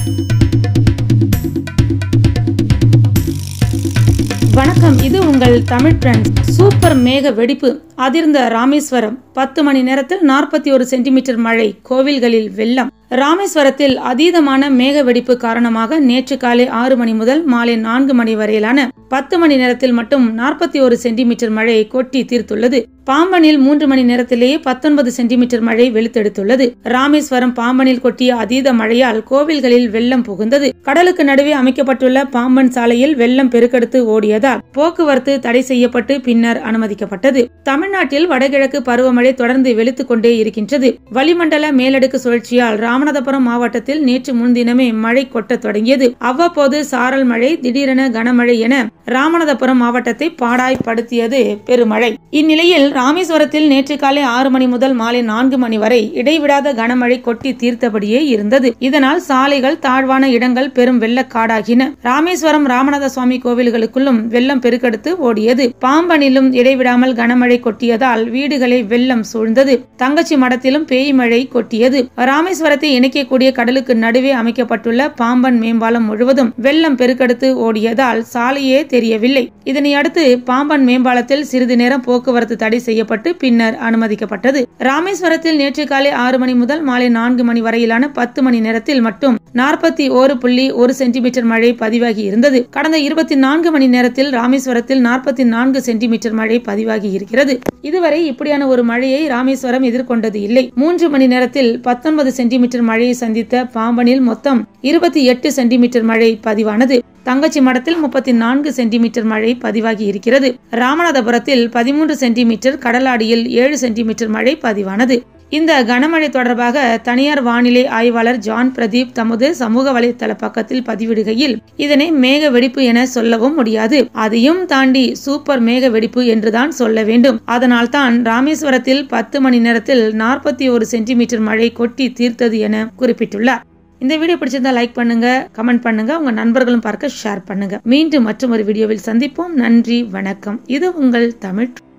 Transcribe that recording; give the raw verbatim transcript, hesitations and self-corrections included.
வணக்கம், இது உங்கள் தமிழ் பிரான்ஸ். சூப்பர் மேக வெடிப்பு அதிர்ந்த ராமேஸ்வரம். பத்து மணி நேரத்தில் நாற்பத்தி ஒரு சென்டிமீட்டர் மழை, கோவில்களில் வெள்ளம். ராமேஸ்வரத்தில் அதீதமான மேக வெடிப்பு காரணமாக நேற்று காலை ஆறு மணி முதல் மாலை நான்கு மணி வரையிலான பத்து மணி நேரத்தில் மட்டும் நாற்பத்தி ஒரு சென்டிமீட்டர் மழை கொட்டி தீர்த்துள்ளது. பாம்பனில் மூன்று மணி நேரத்திலேயே பத்தொன்பது சென்டிமீட்டர் மழை வெளுத்தெடுத்துள்ளது. ராமேஸ்வரம் பாம்பனில் கொட்டிய அதீத மழையால் கோவில்களில் வெள்ளம் புகுந்தது. கடலுக்கு நடுவே அமைக்கப்பட்டுள்ள பாம்பன் சாலையில் வெள்ளம் பெருக்கெடுத்து ஓடியதால் போக்குவரத்து தடை செய்யப்பட்டு பின்னர் அனுமதிக்கப்பட்டது. தமிழ்நாட்டில் வடகிழக்கு பருவமழை தொடர்ந்து வெளுத்துக் கொண்டே இருக்கின்றது. வளிமண்டல மேலடுக்கு சுழற்சியால் ராமநாதபுரம் மாவட்டத்தில் நேற்று முன்தினமே மழை கொட்ட தொடங்கியது. அவ்வப்போது சாரல் மழை, திடீரென கனமழை என ராமநாதபுரம் மாவட்டத்தை பாடாய்படுத்தியது பெருமழை. இந்நிலையில் ராமேஸ்வரத்தில் நேற்று காலை ஆறு மணி முதல் மாலை நான்கு மணி வரை இடைவிடாத கனமழை கொட்டி தீர்த்தபடியே இருந்தது. இதனால் சாலைகள், தாழ்வான இடங்கள் பெரும் வெள்ளக்காடாகின. ராமேஸ்வரம் ராமநாத சுவாமி கோவில்களுக்குள்ளும் வெள்ளம் பெருக்கெடுத்து ஓடியது. பாம்பனிலும் இடைவிடாமல் கனமழை கொட்டியதால் வீடுகளை வெள்ளம் சூழ்ந்தது. தங்கச்சி மடத்திலும் பேய் மழை கொட்டியது. ராமேஸ்வரத்தை இணைக்கக்கூடிய கடலுக்கு நடுவே அமைக்கப்பட்டுள்ள பாம்பன் மேம்பாலம் முழுவதும் வெள்ளம் பெருக்கெடுத்து ஓடியதால் சாலையே தெரியவில்லை. இதனையடுத்து பாம்பன் மேம்பாலத்தில் சிறிது நேரம் போக்குவரத்து தடை செய்யப்பட்டு பின்னர் அனுமதிக்கப்பட்டது. ராமேஸ்வரத்தில் நேற்று காலை ஆறு மணி முதல் மாலை நான்கு மணி வரையிலான பத்து மணி நேரத்தில் மட்டும் நாற்பத்தி ஒரு புள்ளி ஒரு சென்டிமீட்டர் மழை பதிவாகி இருந்தது. கடந்த இருபத்தி நான்கு மணி நேரத்தில் ராமேஸ்வரத்தில் நாற்பத்தி நான்கு சென்டிமீட்டர் மழை பதிவாகி இருக்கிறது. இதுவரை இப்படியான ஒரு மழையை ராமேஸ்வரம் எதிர்கொண்டது இல்லை. மூன்று மணி நேரத்தில் பத்தொன்பது சென்டிமீட்டர் மழையை சந்தித்த பாம்பனில் மொத்தம் இருபத்தி எட்டு சென்டிமீட்டர் மழை பதிவானது. தங்கச்சி மடத்தில் முப்பத்தி நான்கு சென்டிமீட்டர் மழை பதிவாகி இருக்கிறது. ராமநாதபுரத்தில் பதிமூன்று சென்டிமீட்டர், கடலாடியில் ஏழு சென்டிமீட்டர் மழை பதிவானது. இந்த கனமழை தொடர்பாக தனியார் வானிலை ஆய்வாளர் ஜான் பிரதீப் தமது சமூக வலைதள பக்கத்தில் பதிவிடுகையில், இதனை மேக வெடிப்பு என சொல்லவும் முடியாது, அதையும் தாண்டி சூப்பர் மேக வெடிப்பு என்றுதான் சொல்ல வேண்டும். அதனால் தான் ராமேஸ்வரத்தில் பத்து மணி நேரத்தில் நாற்பத்தி ஒரு சென்டிமீட்டர் மழை கொட்டி தீர்த்தது என குறிப்பிட்டுள்ளார். இந்த வீடியோ பிடிச்சிருந்தா லைக் பண்ணுங்க, கமெண்ட் பண்ணுங்க, உங்க நண்பர்களும் பார்க்க ஷேர் பண்ணுங்க. மீண்டும் மற்றும் ஒரு வீடியோவில் சந்திப்போம். நன்றி, வணக்கம். இது உங்கள் தமிழ்.